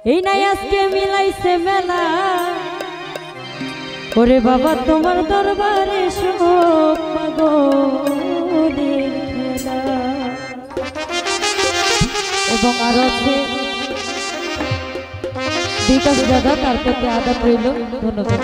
এই নাই আজকে মিলাইছে মেলা ওরে বাবা তোমার দরবারে সব পাগলের খেলা। এবং আরো আছে বিকাশ দাদা, তার প্রতি আদাব রইল, ধন্যবাদ।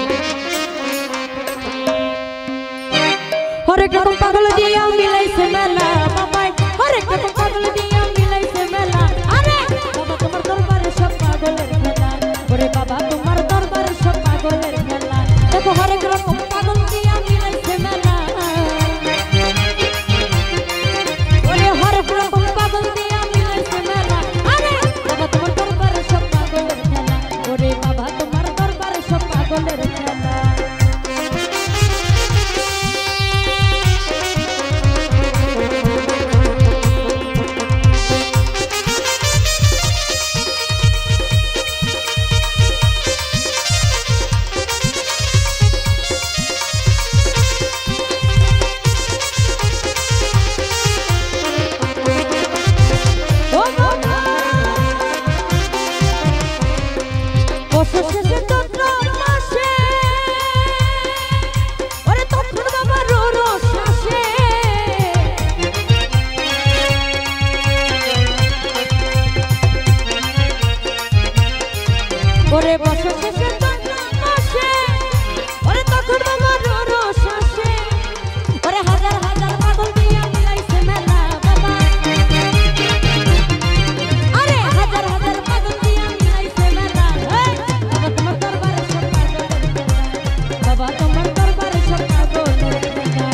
হরেক রকম পাগল দিয়া মিলাইছে মেলা বাবাই, হরেক রকম পাগল দিয়া মিলাইছে মেলা। আরে বাবা তোমার দরবারে সব পাগলের খেলা, ওরে বাবা তোমার দরবারে সব পাগলের খেলা। দেখো হরেক রকম পাগল দিয়া মিলাইছে মেলা, ওরে হরেক রকম পাগল দিয়া মিলাইছে মেলা। আরে বাবা তোমার দরবারে সব পাগলের খেলা, ওরে বাবা তোমার দরবারে সব পাগলের খেলা। ওরে বছর শেষে চন্দ্র মাসে ওরে তখন আমার রস আসে, ওরে হাজার হাজার পাগল দিয়া মিলাইছে মেলা বাবা। আরে হাজার হাজার পাগল দিয়া মিলাইছে মেলা, বাবা তোমার দরবারে সব পাগলের খেলা, বাবা তোমার দরবারে সব পাগলের খেলা।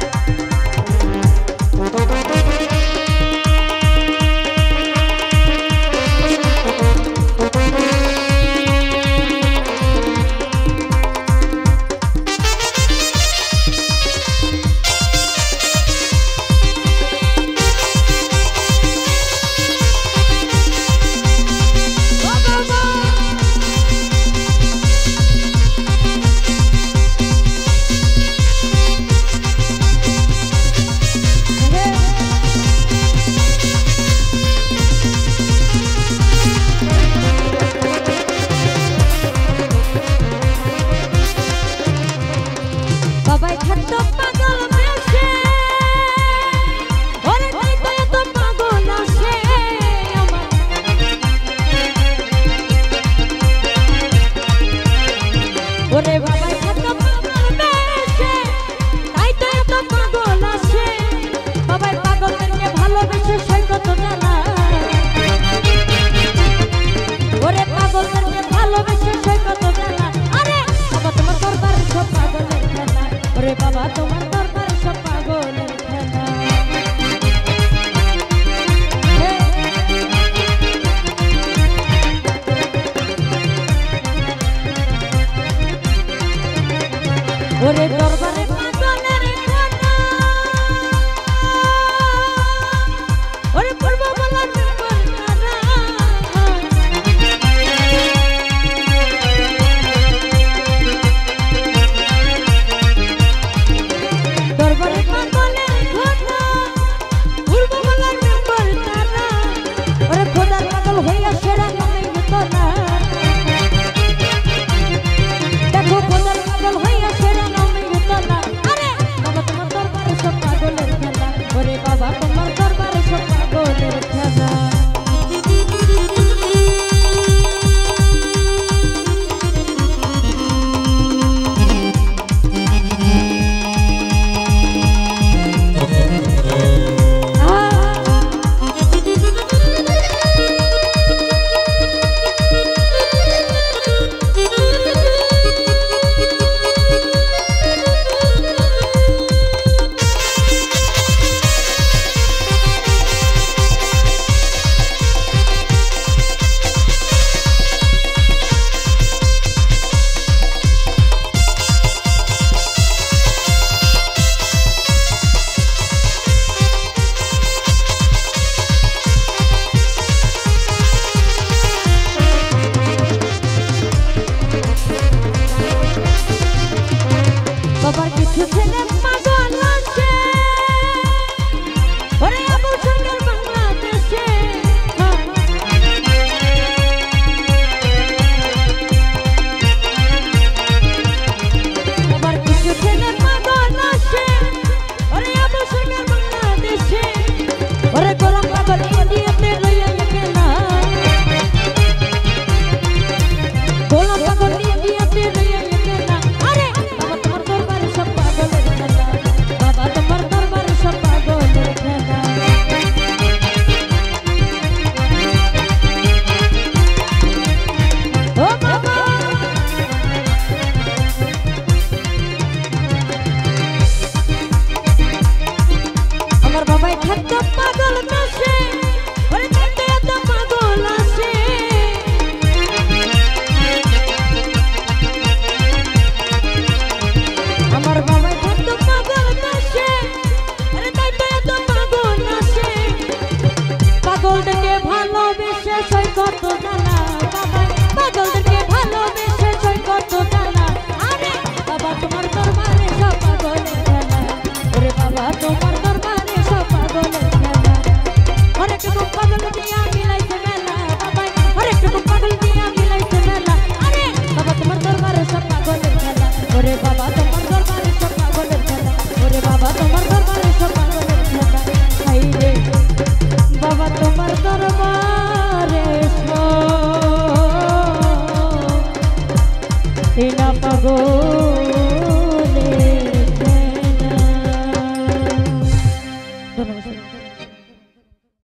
বাবাই থাকতো পাগল বেশে, ওরে তাই তো এত পাগল আসে আমার। ওরে